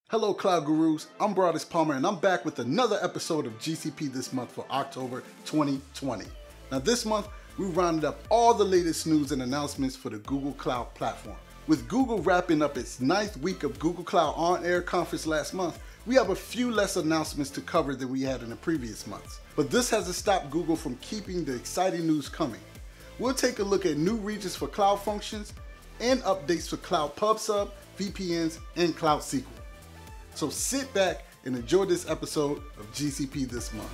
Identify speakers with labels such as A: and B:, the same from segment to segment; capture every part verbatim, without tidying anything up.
A: Hello Cloud Gurus, I'm Broadus Palmer and I'm back with another episode of G C P This Month for October twenty twenty. Now this month, we rounded up all the latest news and announcements for the Google Cloud platform. With Google wrapping up its ninth week of Google Cloud On-Air conference last month, we have a few less announcements to cover than we had in the previous months. But this hasn't stopped Google from keeping the exciting news coming. We'll take a look at new regions for Cloud Functions and updates for Cloud PubSub, V P Ns, and Cloud S Q L. So sit back and enjoy this episode of G C P This Month.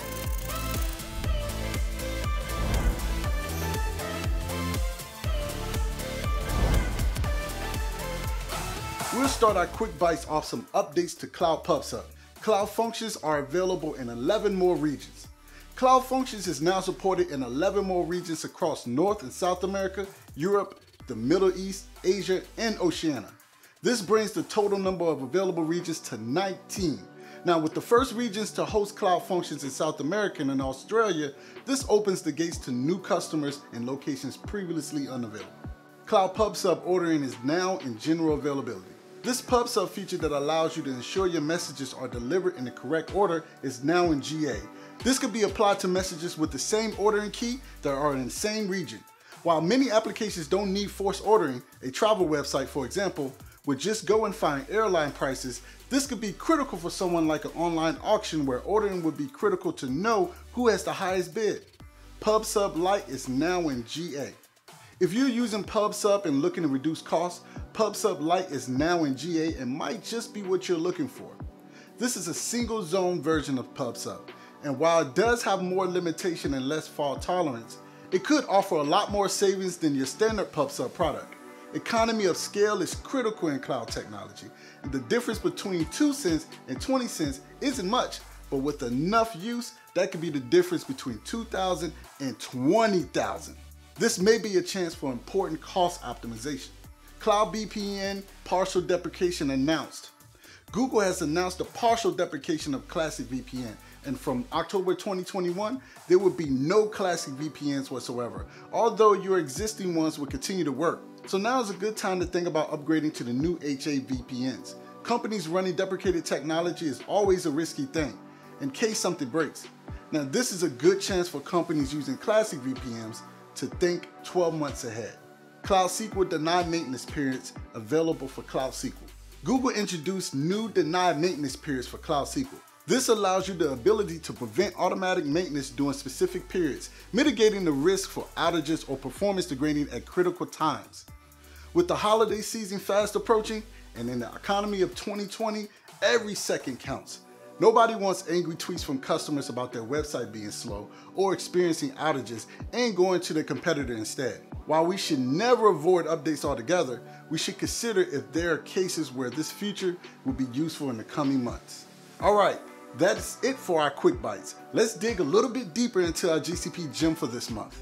A: We'll start our quick bites off some updates to Cloud PubSub. Cloud Functions are available in eleven more regions. Cloud Functions is now supported in eleven more regions across North and South America, Europe, the Middle East, Asia, and Oceania. This brings the total number of available regions to nineteen. Now, with the first regions to host Cloud Functions in South America and Australia, this opens the gates to new customers in locations previously unavailable. Cloud PubSub ordering is now in general availability. This PubSub feature that allows you to ensure your messages are delivered in the correct order is now in G A. This could be applied to messages with the same ordering key that are in the same region. While many applications don't need forced ordering, a travel website, for example, would just go and find airline prices, this could be critical for someone like an online auction where ordering would be critical to know who has the highest bid. PubSub Lite is now in G A. If you're using PubSub and looking to reduce costs, PubSub Lite is now in G A and might just be what you're looking for. This is a single zone version of PubSub, and while it does have more limitation and less fault tolerance, it could offer a lot more savings than your standard PubSub product. Economy of scale is critical in cloud technology, and the difference between two cents and twenty cents isn't much, but with enough use, that could be the difference between two thousand and twenty thousand. This may be a chance for important cost optimization. Cloud V P N partial deprecation announced. Google has announced a partial deprecation of Classic V P N, and from October twenty twenty-one, there will be no Classic V P Ns whatsoever, although your existing ones will continue to work. So now is a good time to think about upgrading to the new H A V P Ns. Companies running deprecated technology is always a risky thing, in case something breaks. Now this is a good chance for companies using Classic V P Ns to think twelve months ahead. Cloud S Q L denied maintenance periods available for Cloud S Q L. Google introduced new denied maintenance periods for Cloud S Q L. This allows you the ability to prevent automatic maintenance during specific periods, mitigating the risk for outages or performance degrading at critical times. With the holiday season fast approaching, and in the economy of twenty twenty, every second counts. Nobody wants angry tweets from customers about their website being slow or experiencing outages and going to their competitor instead. While we should never avoid updates altogether, we should consider if there are cases where this feature will be useful in the coming months. All right, that's it for our quick bites. Let's dig a little bit deeper into our G C P gem for this month.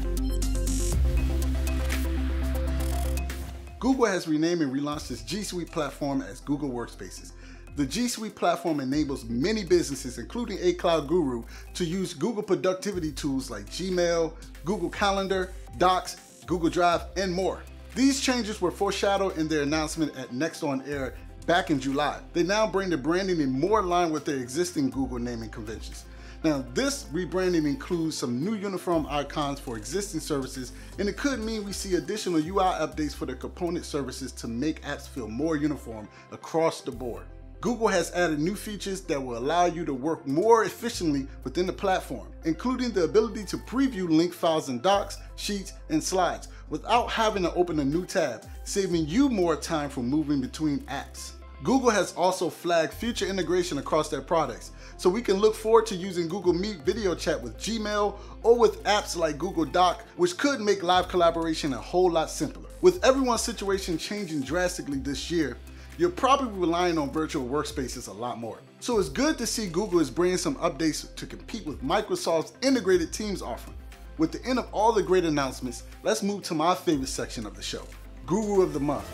A: Google has renamed and relaunched its G Suite platform as Google Workspaces. The G Suite platform enables many businesses, including a cloud guru, to use Google productivity tools like Gmail, Google Calendar, Docs, Google Drive, and more. These changes were foreshadowed in their announcement at Next On Air back in July. They now bring the branding in more in line with their existing Google naming conventions. Now, this rebranding includes some new uniform icons for existing services, and it could mean we see additional U I updates for the component services to make apps feel more uniform across the board. Google has added new features that will allow you to work more efficiently within the platform, including the ability to preview link files in Docs, Sheets, and Slides without having to open a new tab, saving you more time from moving between apps. Google has also flagged future integration across their products, so we can look forward to using Google Meet video chat with Gmail or with apps like Google Doc, which could make live collaboration a whole lot simpler. With everyone's situation changing drastically this year, you're probably relying on virtual workspaces a lot more. So it's good to see Google is bringing some updates to compete with Microsoft's integrated Teams offering. With the end of all the great announcements, let's move to my favorite section of the show, Guru of the Month.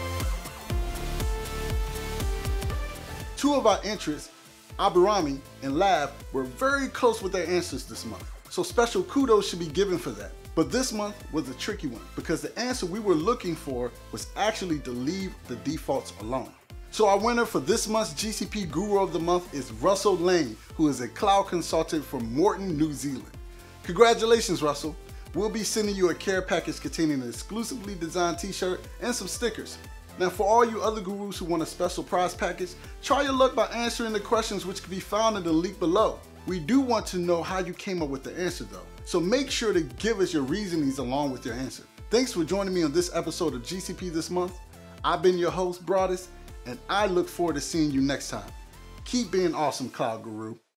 A: Two of our entrants, Abirami and Lab, were very close with their answers this month, so special kudos should be given for that. But this month was a tricky one because the answer we were looking for was actually to leave the defaults alone. So our winner for this month's G C P Guru of the Month is Russell Lane, who is a cloud consultant from Morton, New Zealand. Congratulations, Russell. We'll be sending you a care package containing an exclusively designed t-shirt and some stickers. Now for all you other gurus who want a special prize package, try your luck by answering the questions which can be found in the link below. We do want to know how you came up with the answer though, so make sure to give us your reasonings along with your answer. Thanks for joining me on this episode of G C P This Month. I've been your host, Broadus, and I look forward to seeing you next time. Keep being awesome, Cloud Guru.